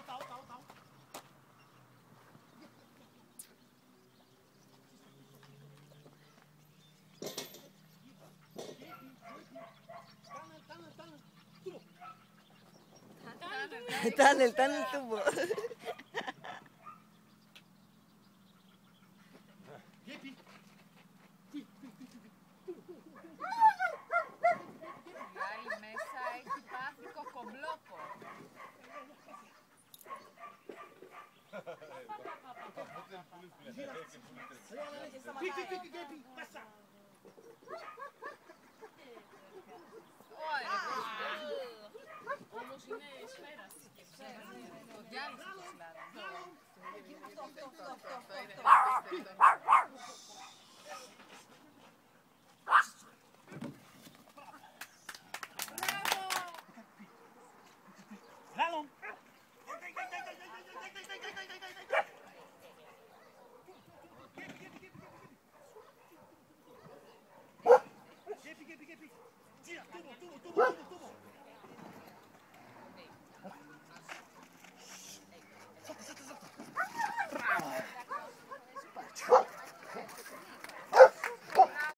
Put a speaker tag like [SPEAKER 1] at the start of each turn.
[SPEAKER 1] Está en el tubo.
[SPEAKER 2] Magari messa equipatico con blocco.
[SPEAKER 3] Όμως είναι σφαίρα.
[SPEAKER 2] Το διάλυσε το σλάλομ.
[SPEAKER 4] Slalom! Gira, tubo, tubo, tubo.